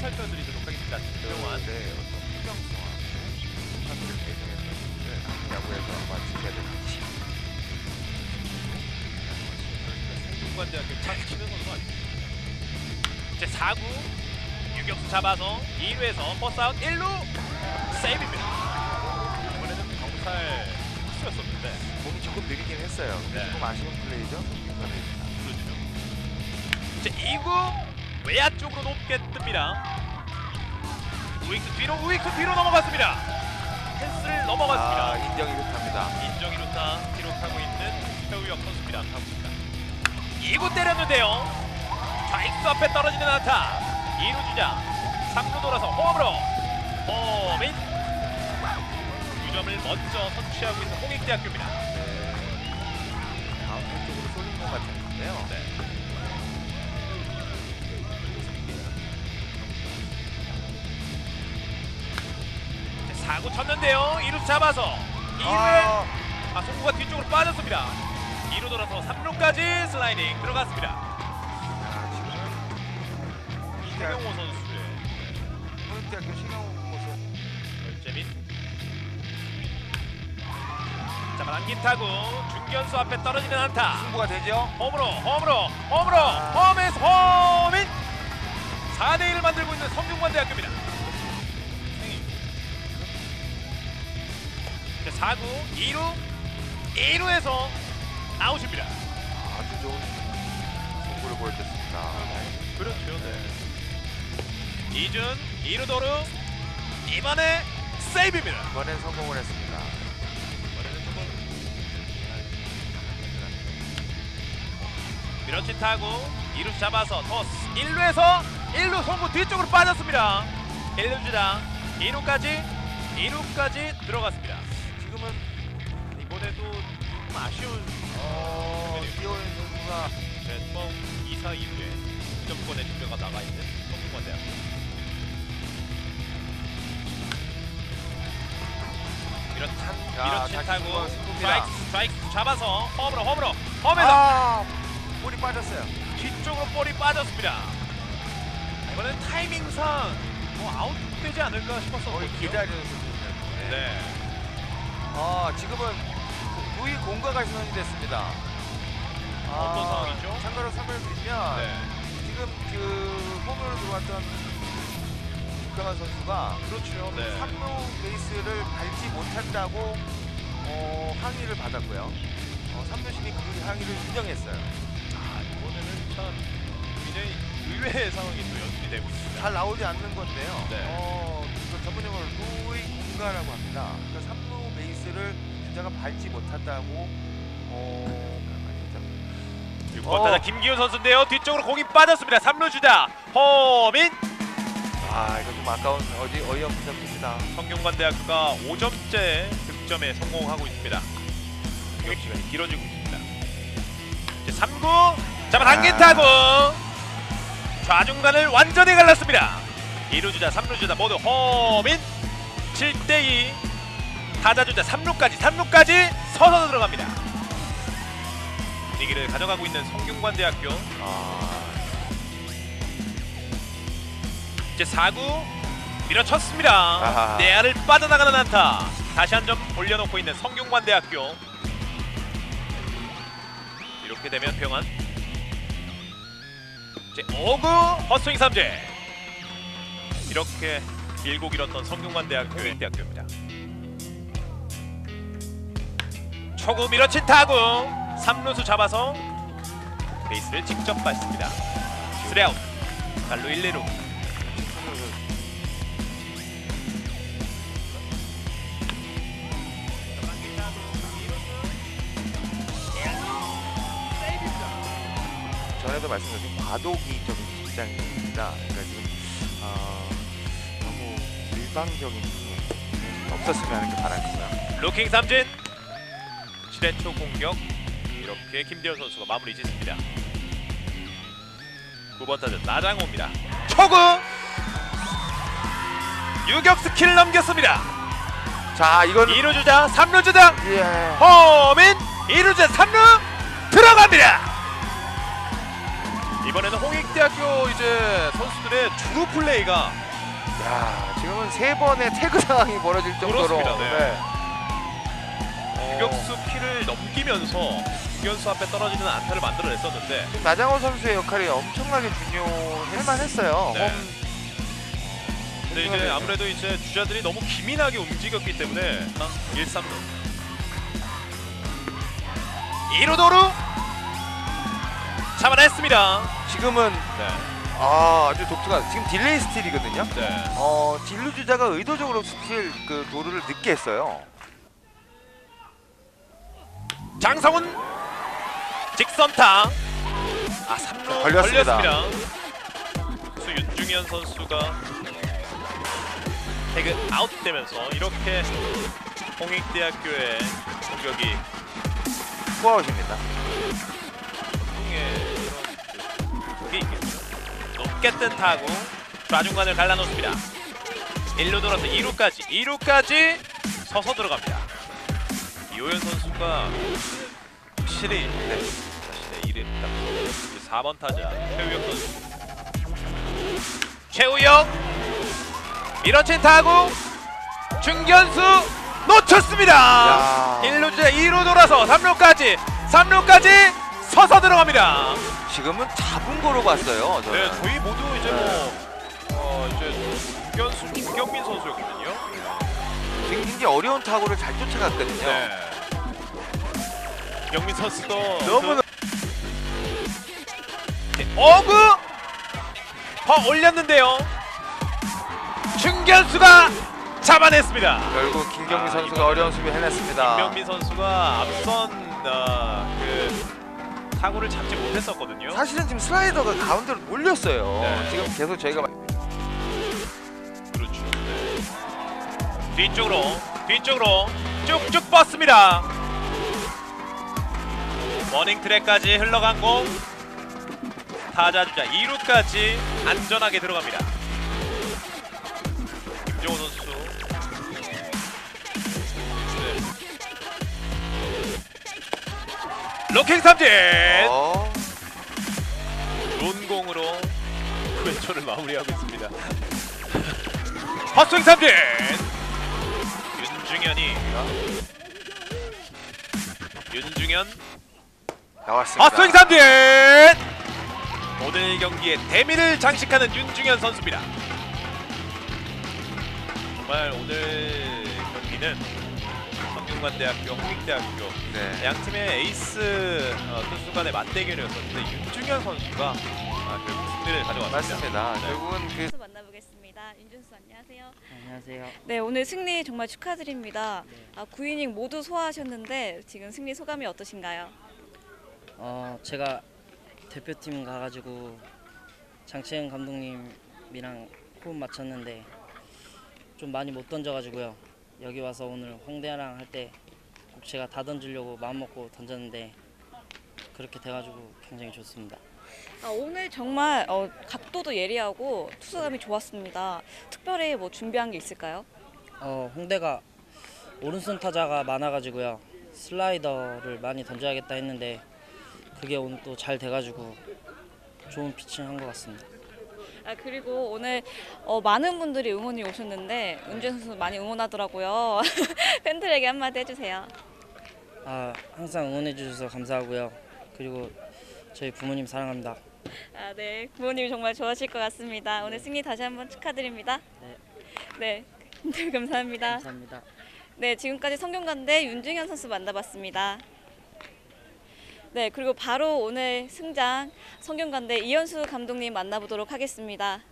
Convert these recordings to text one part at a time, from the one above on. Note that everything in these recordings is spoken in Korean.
살펴드리도록 하겠습니다. 김병환. 네, 어떤 투명성하고 사실을 배정했던 것을 야구에서 아마 지켜야 될 가치. 성균관대학교 잘 치는 선수 아닙니까? 이제 4구 유격수 잡아서 2루에서 버스아웃 1루 세이브입니다. 이번에는 경찰 투수였었는데 몸이 조금 느리긴 했어요. 근데 네. 조금 아쉬운 플레이죠. 성균관대입니다. 그렇죠. 이제 2구 외야 쪽으로 높게 뜹니다. 우익수 뒤로 넘어갔습니다. 펜스를 넘어갔습니다. 아, 인정이 좋답니다. 인정이 루타 기록하고 있는 최우혁 선수입니다. 하고 있습니다. 2구 때렸는데요. 좌익수 앞에 떨어지는 안타. 2루 주자 3루 돌아서 홈으로 홈인 2점을 먼저 선취하고 있는 홍익대학교입니다. 다음 쪽으로 쏠린 것 같은데요. 네. 이제 4구 쳤는데요. 2루 잡아서 2루에 송구가 뒤쪽으로 빠졌습니다. 2루 돌아서 3루까지 슬라이딩 들어갔습니다. 최경호 선수의 홍익대학교 신영호 모습. 열재민 자 남긴 타구 중견수 앞에 떨어지는 안타. 승부가 되죠. 홈에서 홈인 4대1을 만들고 있는 성균관대학교입니다. 자 4구 2루에서 아웃입니다. 아주 좋은 승부를 보여줬습니다. 그렇죠. 네. 이준 2루 도루 이번에 세이브입니다. 이번엔 성공을 했습니다. 이번에는 조금 밀어친 타구 2루 잡아서 토스 1루에서 1루 송구 뒤쪽으로 빠졌습니다. 1루 주자 2루까지 들어갔습니다. 지금은 이번에도 좀 아쉬운 이호연 선수가 처음 2사 이후에 득점권의 증가가 나가 있는 성균관대학교. 밀어친 타구 스트라이크 잡아서 홈에서 볼이 빠졌어요. 뒤쪽으로 볼이 빠졌습니다. 이번엔 타이밍상 뭐 아웃되지 않을까 싶었었거든요. 기다려줬습니다. 네. 지금은 부위 공가가 신원이 됐습니다. 어떤 상황이죠? 참고로 3을 빌면 네. 지금 그 홈으로 들어왔던 김병환 선수가 그렇죠. 네. 3루 베이스를 밟지 못한다고 항의를 받았고요. 3루심이 그 항의를 인정했어요. 이번에는 참 굉장히 의외의 상황이 또 연출이 되고 있습니다. 잘 나오지 않는 건데요. 네. 그 전문용어로 루의 공가라고 합니다. 그러니까 3루 베이스를 주자가 밟지 못한다고 6번 타자 김기훈 선수인데요. 뒤쪽으로 공이 빠졌습니다. 3루 주자 홈인. 이거 좀 아까운 어이없는 점입니다. 성균관대학교가 5점째 득점에 성공하고 있습니다. 공격 시간이 길어지고 있습니다. 이제 3구 잡아당긴 타구 좌중간을 완전히 갈랐습니다. 2루 주자 3루 주자 모두 홈인. 7대2 타자 주자 3루까지 서서 들어갑니다. 분위기를 가져가고 있는 성균관대학교. 이제 4구 밀어쳤습니다. 내야를 빠져나가는 안타. 다시 한 점 올려놓고 있는 성균관대학교. 이렇게 되면 병환 이제 5구 헛스윙 삼재. 이렇게 밀고 길었던 성균관대학교의 대학교입니다. 초구 밀어친 타구 3루수 잡아서 베이스를 직접 밟습니다. 3아웃 발로 1, 2루. 전에도 말씀드린 과도기 좀 입장입니다. 그러니까 지금 너무 일방적인 부분 없었으면 하는 게 바람이고요. 루킹 삼진 7회 초 공격. 이렇게 김대현 선수가 마무리 짓습니다. 9번 타자 나장호입니다. 초구 유격수 킬 넘겼습니다. 자, 이건 2루 주자 3루 주자 예. 홈인 2루 주자 3루 들어갑니다. 이번에는 홍익대학교 이제 선수들의 주루 플레이가 야, 지금은 3번의 태그 상황이 벌어질 정도로. 그렇습니다. 네. 유격수 키를 넘기면서 중견수 앞에 떨어지는 안타를 만들어냈었는데 지금 나장호 선수의 역할이 엄청나게 중요할 만했어요. 네. 근데 이제 아무래도 이제 주자들이 너무 기민하게 움직였기 때문에 1-3루 2루 도루 잡아냈습니다. 지금은 네. 아주 독특한, 지금 딜레이 스틸이거든요. 네. 딜루 주자가 의도적으로 스틸 그 도루를 늦게 했어요. 장성훈 직선타 3루 걸렸습니다. 걸렸습니다. 수 윤중현 선수가 태그 아웃되면서 이렇게 홍익대학교의 공격이 후아웃입니다. 그게 있겠죠. 높게 뜬 타구 좌중간을 갈라놓습니다. 1루 돌아서 2루까지 서서 들어갑니다. 이호연 선수가 확실히 자신의 이름 딱 4번 타자 최우혁 선수. 최우혁 밀어친 타구 중견수 놓쳤습니다. 야. 1루 주자 2루 돌아서 3루까지 서서 들어갑니다. 지금은 잡은 거로 봤어요. 저는. 네, 저희 모두 이제 이제 중견수 김경민 선수였거든요. 굉장히 어려운 타구를 잘 쫓아갔거든요. 네. 김경민 선수도 너무 어구 더 올렸는데요. 중견수가 잡아냈습니다. 결국 김경민 선수가 이번에는 어려운 수비 해냈습니다. 김경민 선수가 앞선 그 타구를 잡지 못했었거든요. 사실은 지금 슬라이더가 가운데로 몰렸어요. 네. 지금 계속 저희가 그렇죠. 네. 뒤쪽으로 쭉쭉 뻗습니다. 워닝 트랙까지 흘러간 공 타자 주자 2루까지 안전하게 들어갑니다. 김정호 선수 로킹 삼진 좋은 공으로 왼손을 마무리하고 있습니다. 헛스윙 삼진 윤중현 나왔습니다. 헛스윙 삼진 오늘 경기에 대미를 장식하는 윤중현 선수입니다. 정말 오늘 경기는 성균관대학교, 홍익대학교 네. 양 팀의 에이스 선수 간의 맞대결이었었는데 윤중현 선수가 결국 승리를 가져왔습니다. 맞습니다. 네. 결국은 그 선수 만나보겠습니다. 윤준수 안녕하세요. 안녕하세요. 네, 오늘 승리 정말 축하드립니다. 네. 9이닝 모두 소화하셨는데 지금 승리 소감이 어떠신가요? 제가 대표팀 가가지고 장채영 감독님이랑 호흡 맞췄는데 좀 많이 못 던져가지고요. 여기 와서 오늘 홍대랑 할 때 꼭 제가 다 던지려고 마음먹고 던졌는데 그렇게 돼가지고 굉장히 좋습니다. 오늘 정말 각도도 예리하고 투수감이 좋았습니다. 특별히 뭐 준비한 게 있을까요? 홍대가 오른손 타자가 많아가지고요. 슬라이더를 많이 던져야겠다 했는데 그게 오늘 또 잘 돼가지고 좋은 피칭 한 것 같습니다. 그리고 오늘 많은 분들이 응원이 오셨는데 윤준 선수 많이 응원하더라고요. 팬들에게 한마디 해주세요. 항상 응원해 주셔서 감사하고요. 그리고 저희 부모님 사랑합니다. 네, 부모님이 정말 좋아하실 것 같습니다. 오늘 승리 다시 한번 축하드립니다. 네, 네, 감사합니다. 감사합니다. 네, 지금까지 성균관대 윤중현 선수 만나봤습니다. 네, 그리고 바로 오늘 승장 성균관대 이현수 감독님 만나보도록 하겠습니다.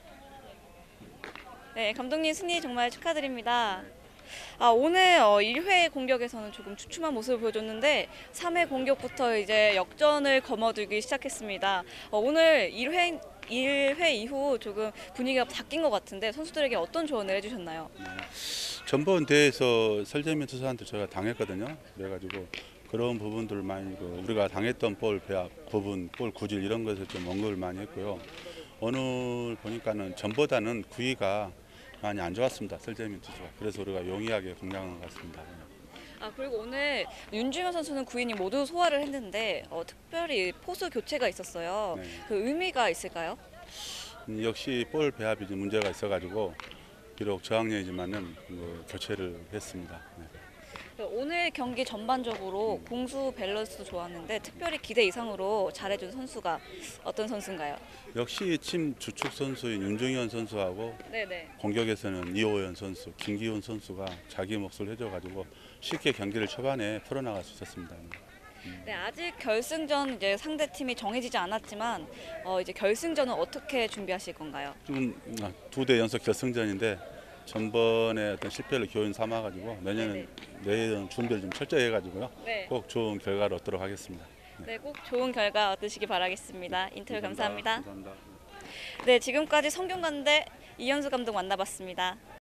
네, 감독님 승리 정말 축하드립니다. 오늘 1회 공격에서는 조금 주춤한 모습을 보여줬는데 3회 공격부터 이제 역전을 거머쥐기 시작했습니다. 오늘 1회 이후 조금 분위기가 바뀐 것 같은데 선수들에게 어떤 조언을 해주셨나요? 전번 대회에서 설재민 투수한테 저희가 당했거든요. 그래가지고 그런 부분들 많이 우리가 당했던 볼 배합 부분, 볼 구질 이런 것에 좀 언급을 많이 했고요. 오늘 보니까는 전보다는 구위가 많이 안 좋았습니다. 설재민 투수가. 그래서 우리가 용이하게 공략한 것 같습니다. 그리고 오늘 윤중현 선수는 9이닝 모두 소화를 했는데 특별히 포수 교체가 있었어요. 네. 그 의미가 있을까요? 역시 볼 배합이 좀 문제가 있어가지고 비록 저학년이지만은 교체를 했습니다. 네. 오늘 경기 전반적으로 공수 밸런스도 좋았는데 특별히 기대 이상으로 잘해준 선수가 어떤 선수인가요? 역시 팀 주축 선수인 윤종현 선수하고 네네. 공격에서는 이호연 선수, 김기훈 선수가 자기 몫을 해줘가지고 쉽게 경기를 초반에 풀어나갈 수 있었습니다. 네, 아직 결승전 이제 상대 팀이 정해지지 않았지만 이제 결승전은 어떻게 준비하실 건가요? 지금 2대 연속 결승전인데 전번에 어떤 실패를 교훈 삼아가지고 내년 준비를 좀 철저히 해가지고요. 네. 꼭 좋은 결과를 얻도록 하겠습니다. 네, 꼭 좋은 결과 얻으시기 바라겠습니다. 인터뷰 감사합니다. 감사합니다. 네, 지금까지 성균관대 이현수 감독 만나봤습니다.